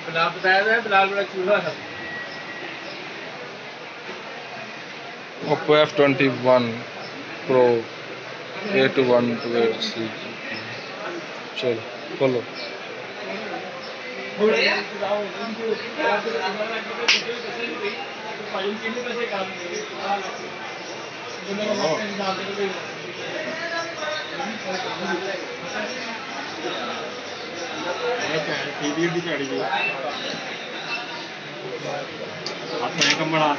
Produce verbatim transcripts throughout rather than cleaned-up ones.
बिलाल बताया था, बिलाल बड़ा चूल्हा था। Oppo F twenty-one Pro A two one two eight C G P। चलो खोलो। कंबड़ा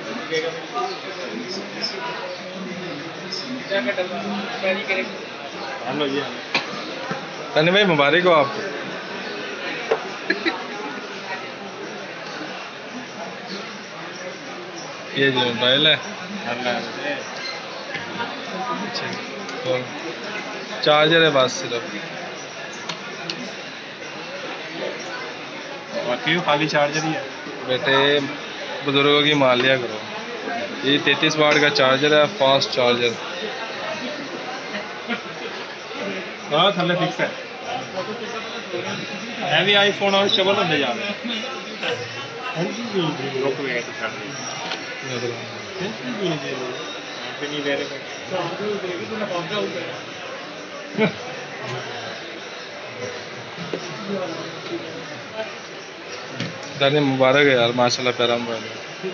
हेलो जी तनी भाई मुबारक हो आपको। ये जो मोबाइल है तो चार्जर है बस सिर्फ। बाकी खाली चार्जर ही है। बेटे बुजुर्गों की मान लिया करो। ये तैंतीस वाट का चार्जर है, फास्ट चार्जर। हाँ थल्ले फिक्स है। है भी आईफोन और चबल होते जा रहे रुक गए तो छड़ नहीं दे रहे दादी मुबारक है यार, माशाल्लाह प्यारा मोबाइल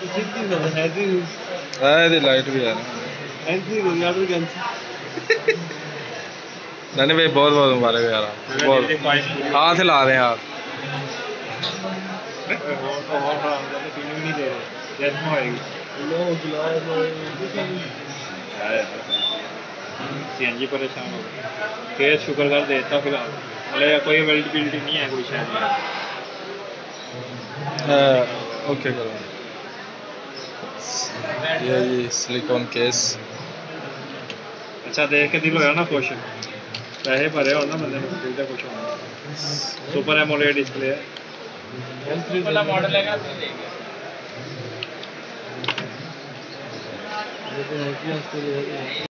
है। लाइट भी है नानी भाई, बहुत बहुत मुबारक है यार। बहुत हाथ हिला रहे हैं आप। नहीं दे रहे सीएनजी परेशान हो गए। केस शुक्र कर देता फिलहाल, मतलब कोई अवेलेबिलिटी नहीं है कोई शायद। ओके करो। ये ये सिलिकॉन केस। अच्छा देख के दिल होया ना खुश। पैसे भरे हो ना बंदे ने, दिल का खुश होना। सुपर एमोलेड डिस्प्ले है। वाला मॉडल है क्या?